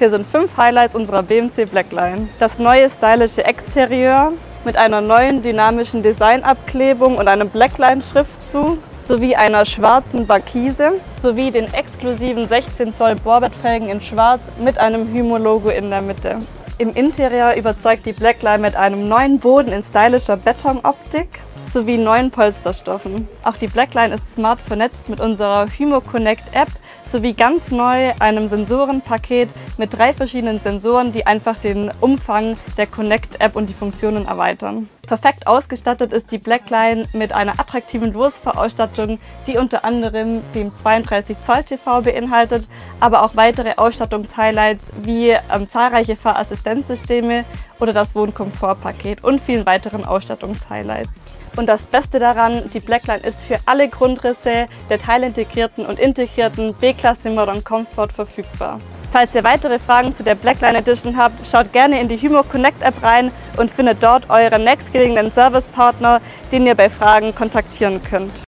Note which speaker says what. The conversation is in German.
Speaker 1: Hier sind 5 Highlights unserer BMC Blackline. Das neue stylische Exterieur mit einer neuen dynamischen Designabklebung und einem Blackline-Schriftzug sowie einer schwarzen Bakise sowie den exklusiven 16 Zoll Borbett-Felgen in Schwarz mit einem Hymo-Logo in der Mitte. Im Interieur überzeugt die Blackline mit einem neuen Boden in stylischer Betonoptik sowie neuen Polsterstoffen. Auch die Blackline ist smart vernetzt mit unserer Hymo Connect App sowie ganz neu einem Sensorenpaket mit 3 verschiedenen Sensoren, die einfach den Umfang der Connect App und die Funktionen erweitern. Perfekt ausgestattet ist die Blackline mit einer attraktiven Losfahrausstattung, die unter anderem den 32 Zoll TV beinhaltet, aber auch weitere Ausstattungshighlights wie zahlreiche Fahrassistenzsysteme oder das Wohnkomfortpaket und vielen weiteren Ausstattungshighlights. Und das Beste daran, die Blackline ist für alle Grundrisse der teilintegrierten und integrierten B-Klasse Modern Comfort verfügbar. Falls ihr weitere Fragen zu der Blackline Edition habt, schaut gerne in die Hymo Connect App rein und findet dort euren nächstgelegenen Servicepartner, den ihr bei Fragen kontaktieren könnt.